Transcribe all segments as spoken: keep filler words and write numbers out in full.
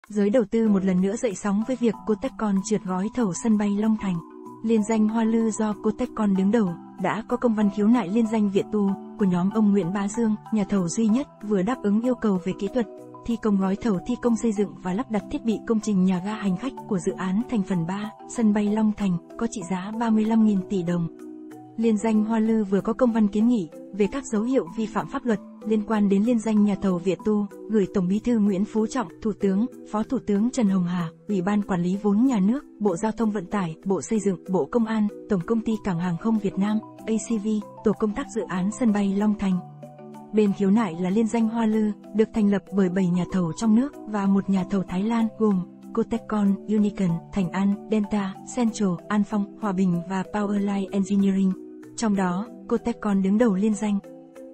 Giới đầu tư một lần nữa dậy sóng với việc Cotecon trượt gói thầu sân bay Long Thành. Liên danh Hoa Lư do Cotecon đứng đầu, đã có công văn khiếu nại liên danh Việt Tu, của nhóm ông Nguyễn Bá Dương, nhà thầu duy nhất, vừa đáp ứng yêu cầu về kỹ thuật, thi công gói thầu thi công xây dựng và lắp đặt thiết bị công trình nhà ga hành khách của dự án thành phần ba, sân bay Long Thành, có trị giá ba mươi lăm nghìn tỷ đồng. Liên danh Hoa Lư vừa có công văn kiến nghị về các dấu hiệu vi phạm pháp luật liên quan đến liên danh nhà thầu Việt Tu, gửi Tổng Bí thư Nguyễn Phú Trọng, Thủ tướng, Phó Thủ tướng Trần Hồng Hà, Ủy ban Quản lý vốn nhà nước, Bộ Giao thông Vận tải, Bộ Xây dựng, Bộ Công an, Tổng Công ty Cảng hàng không Việt Nam, a xê vê, Tổ công tác dự án sân bay Long Thành. Bên khiếu nại là liên danh Hoa Lư, được thành lập bởi bảy nhà thầu trong nước và một nhà thầu Thái Lan gồm Cotecon, Unicon, Thành An, Delta, Central, An Phong, Hòa Bình và Powerline Engineering. Trong đó, Cotecon đứng đầu liên danh.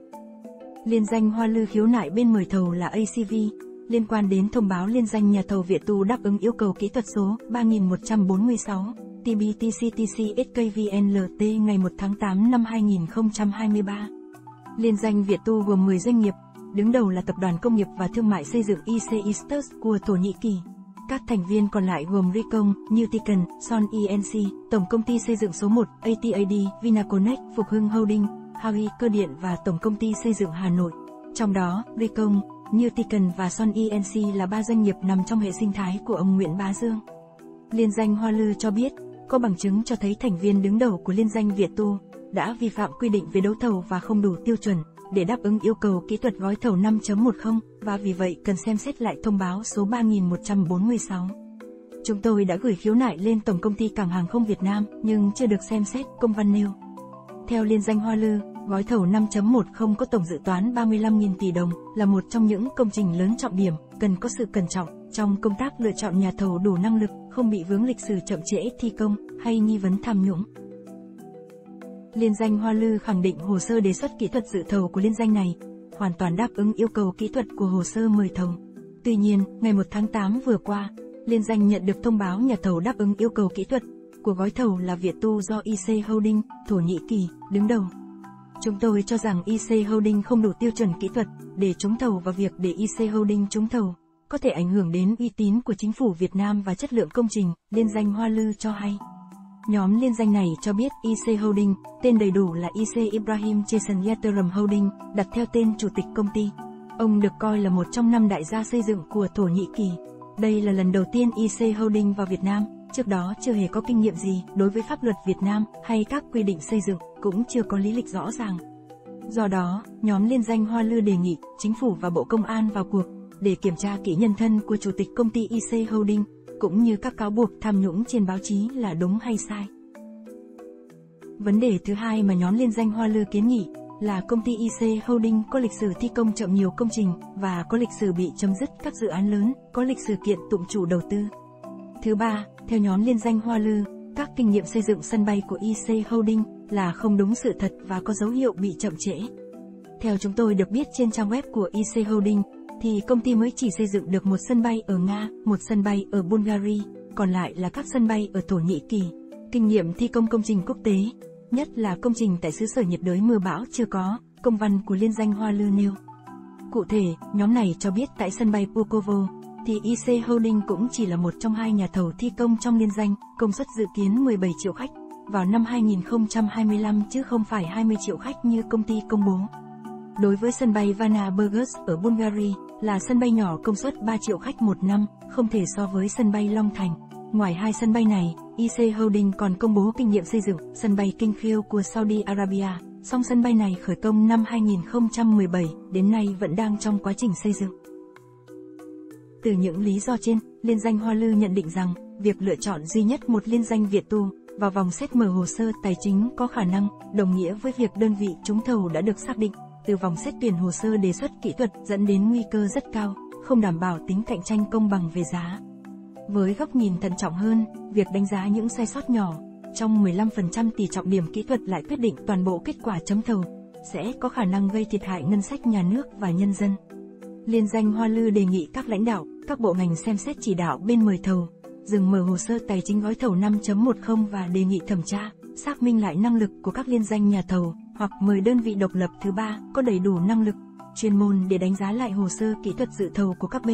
Liên danh Hoa Lư khiếu nại bên mời thầu là a xê vê, liên quan đến thông báo liên danh nhà thầu Việt Tu đáp ứng yêu cầu kỹ thuật số ba nghìn một trăm bốn mươi sáu, T B T C T C S K V N L T ngày một tháng tám năm hai nghìn không trăm hai mươi ba. Liên danh Việt Tu gồm mười doanh nghiệp, đứng đầu là Tập đoàn Công nghiệp và Thương mại Xây dựng I C Istus của Thổ Nhĩ Kỳ. Các thành viên còn lại gồm Ricom, Newticon, Son E N C, Tổng Công ty Xây dựng số một, a tê a đê, Vinaconex, Phục Hưng Holding, Harry Cơ điện và Tổng Công ty Xây dựng Hà Nội. Trong đó, Ricom, Newticon và Son E N C là ba doanh nghiệp nằm trong hệ sinh thái của ông Nguyễn Bá Dương. Liên danh Hoa Lư cho biết, có bằng chứng cho thấy thành viên đứng đầu của liên danh Việt Tu đã vi phạm quy định về đấu thầu và không đủ tiêu chuẩn để đáp ứng yêu cầu kỹ thuật gói thầu năm chấm mười và vì vậy cần xem xét lại thông báo số ba nghìn một trăm bốn mươi sáu. Chúng tôi đã gửi khiếu nại lên Tổng Công ty Cảng hàng không Việt Nam nhưng chưa được xem xét, công văn nêu. Theo liên danh Hoa Lư, gói thầu năm chấm mười có tổng dự toán ba mươi lăm nghìn tỷ đồng, là một trong những công trình lớn trọng điểm, cần có sự cẩn trọng trong công tác lựa chọn nhà thầu đủ năng lực, không bị vướng lịch sử chậm trễ thi công hay nghi vấn tham nhũng. Liên danh Hoa Lư khẳng định hồ sơ đề xuất kỹ thuật dự thầu của liên danh này hoàn toàn đáp ứng yêu cầu kỹ thuật của hồ sơ mời thầu. Tuy nhiên, ngày một tháng tám vừa qua, liên danh nhận được thông báo nhà thầu đáp ứng yêu cầu kỹ thuật của gói thầu là Việt Tu do i xê Holding, Thổ Nhĩ Kỳ, đứng đầu. Chúng tôi cho rằng i xê Holding không đủ tiêu chuẩn kỹ thuật để trúng thầu và việc để i xê Holding trúng thầu có thể ảnh hưởng đến uy tín của chính phủ Việt Nam và chất lượng công trình, liên danh Hoa Lư cho hay. Nhóm liên danh này cho biết i xê Holding, tên đầy đủ là i xê Ibrahim Jason Yatırım Holding, đặt theo tên chủ tịch công ty. Ông được coi là một trong năm đại gia xây dựng của Thổ Nhĩ Kỳ. Đây là lần đầu tiên i xê Holding vào Việt Nam, trước đó chưa hề có kinh nghiệm gì đối với pháp luật Việt Nam hay các quy định xây dựng, cũng chưa có lý lịch rõ ràng. Do đó, nhóm liên danh Hoa Lư đề nghị Chính phủ và Bộ Công an vào cuộc để kiểm tra kỹ nhân thân của chủ tịch công ty i xê Holding, cũng như các cáo buộc tham nhũng trên báo chí là đúng hay sai. Vấn đề thứ hai mà nhóm liên danh Hoa Lư kiến nghị là công ty i xê Holding có lịch sử thi công chậm nhiều công trình và có lịch sử bị chấm dứt các dự án lớn, có lịch sử kiện tụng chủ đầu tư. Thứ ba, theo nhóm liên danh Hoa Lư, các kinh nghiệm xây dựng sân bay của i xê Holding là không đúng sự thật và có dấu hiệu bị chậm trễ. Theo chúng tôi được biết trên trang web của i xê Holding, thì công ty mới chỉ xây dựng được một sân bay ở Nga, một sân bay ở Bulgaria, còn lại là các sân bay ở Thổ Nhĩ Kỳ. Kinh nghiệm thi công công trình quốc tế, nhất là công trình tại xứ sở nhiệt đới mưa bão chưa có, công văn của liên danh Hoa Lư nêu. Cụ thể, nhóm này cho biết tại sân bay Pulkovo, thì i xê Holding cũng chỉ là một trong hai nhà thầu thi công trong liên danh, công suất dự kiến mười bảy triệu khách vào năm hai nghìn không trăm hai mươi lăm chứ không phải hai mươi triệu khách như công ty công bố. Đối với sân bay Vana Burgas ở Bulgaria, là sân bay nhỏ công suất ba triệu khách một năm, không thể so với sân bay Long Thành. Ngoài hai sân bay này, i xê Holding còn công bố kinh nghiệm xây dựng sân bay King Khalid của Saudi Arabia, song sân bay này khởi công năm hai nghìn không trăm mười bảy, đến nay vẫn đang trong quá trình xây dựng. Từ những lý do trên, liên danh Hoa Lư nhận định rằng, việc lựa chọn duy nhất một liên danh Việt Tu vào vòng xét mở hồ sơ tài chính có khả năng đồng nghĩa với việc đơn vị trúng thầu đã được xác định từ vòng xét tuyển hồ sơ đề xuất kỹ thuật, dẫn đến nguy cơ rất cao, không đảm bảo tính cạnh tranh công bằng về giá. Với góc nhìn thận trọng hơn, việc đánh giá những sai sót nhỏ trong mười lăm phần trăm tỷ trọng điểm kỹ thuật lại quyết định toàn bộ kết quả chấm thầu, sẽ có khả năng gây thiệt hại ngân sách nhà nước và nhân dân. Liên danh Hoa Lư đề nghị các lãnh đạo, các bộ ngành xem xét chỉ đạo bên mời thầu, dừng mở hồ sơ tài chính gói thầu năm chấm mười và đề nghị thẩm tra, xác minh lại năng lực của các liên danh nhà thầu, hoặc mời đơn vị độc lập thứ ba có đầy đủ năng lực, chuyên môn để đánh giá lại hồ sơ kỹ thuật dự thầu của các bên,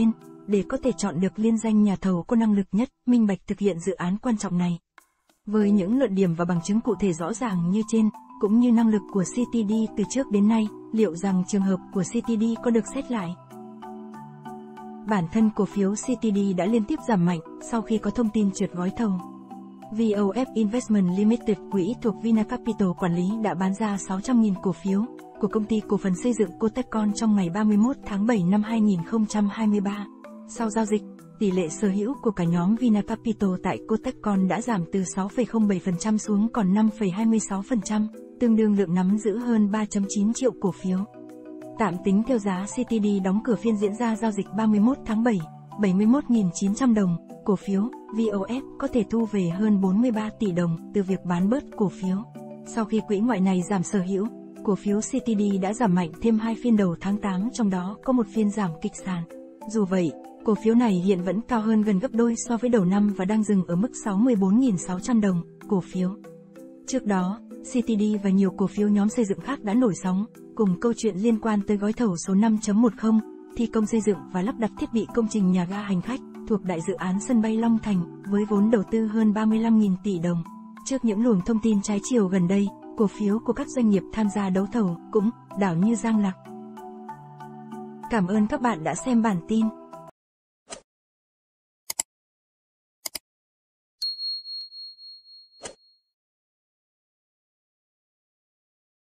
để có thể chọn được liên danh nhà thầu có năng lực nhất, minh bạch thực hiện dự án quan trọng này. Với những luận điểm và bằng chứng cụ thể rõ ràng như trên, cũng như năng lực của xê tê đê từ trước đến nay, liệu rằng trường hợp của xê tê đê có được xét lại? Bản thân cổ phiếu xê tê đê đã liên tiếp giảm mạnh sau khi có thông tin trượt gói thầu. vê o ép Investment Limited, quỹ thuộc Vinacapital quản lý đã bán ra sáu trăm nghìn cổ phiếu của công ty cổ phần xây dựng Cotecon trong ngày ba mươi mốt tháng bảy năm hai nghìn không trăm hai mươi ba. Sau giao dịch, tỷ lệ sở hữu của cả nhóm Vinacapital tại Cotecon đã giảm từ sáu phẩy không bảy phần trăm xuống còn năm phẩy hai mươi sáu phần trăm, tương đương lượng nắm giữ hơn ba phẩy chín triệu cổ phiếu. Tạm tính theo giá xê tê đê đóng cửa phiên diễn ra giao dịch ba mươi mốt tháng bảy, bảy mươi mốt nghìn chín trăm đồng, cổ phiếu, vê o ép có thể thu về hơn bốn mươi ba tỷ đồng từ việc bán bớt cổ phiếu. Sau khi quỹ ngoại này giảm sở hữu, cổ phiếu xê tê đê đã giảm mạnh thêm hai phiên đầu tháng tám, trong đó có một phiên giảm kịch sàn. Dù vậy, cổ phiếu này hiện vẫn cao hơn gần gấp đôi so với đầu năm và đang dừng ở mức sáu mươi bốn nghìn sáu trăm đồng cổ phiếu. Trước đó, xê tê đê và nhiều cổ phiếu nhóm xây dựng khác đã nổi sóng, cùng câu chuyện liên quan tới gói thầu số năm chấm mười, thi công xây dựng và lắp đặt thiết bị công trình nhà ga hành khách thuộc đại dự án sân bay Long Thành với vốn đầu tư hơn ba mươi lăm nghìn tỷ đồng. Trước những luồng thông tin trái chiều gần đây, cổ phiếu của các doanh nghiệp tham gia đấu thầu cũng đảo như giang lạc. Cảm ơn các bạn đã xem bản tin.